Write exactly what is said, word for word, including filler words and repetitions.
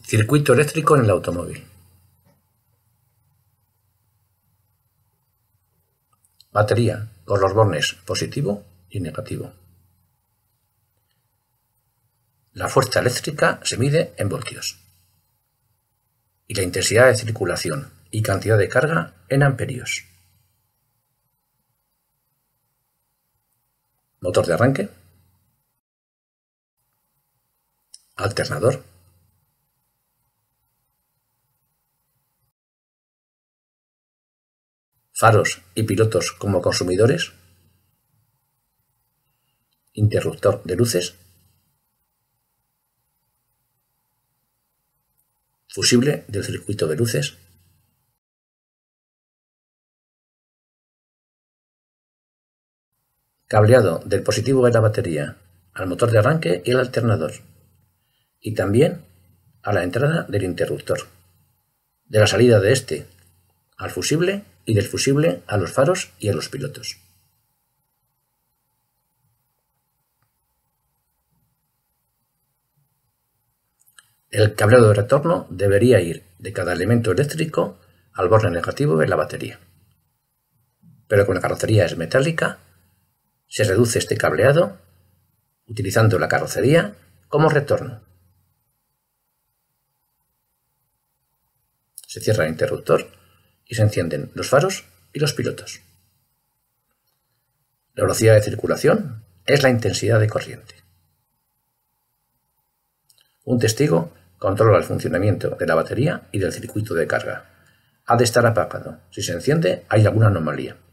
Circuito eléctrico en el automóvil. Batería con los bornes positivo y negativo. La fuerza eléctrica se mide en voltios y la intensidad de circulación y cantidad de carga en amperios. Motor de arranque, alternador, faros y pilotos como consumidores, interruptor de luces, fusible del circuito de luces, cableado del positivo de la batería al motor de arranque y al alternador, y también a la entrada del interruptor, de la salida de este al fusible y del fusible a los faros y a los pilotos. El cableado de retorno debería ir de cada elemento eléctrico al borne negativo de la batería. Pero como la carrocería es metálica, se reduce este cableado utilizando la carrocería como retorno. Se cierra el interruptor y se encienden los faros y los pilotos. La velocidad de circulación es la intensidad de corriente. Un testigo controla el funcionamiento de la batería y del circuito de carga. Ha de estar apagado. Si se enciende, hay alguna anomalía.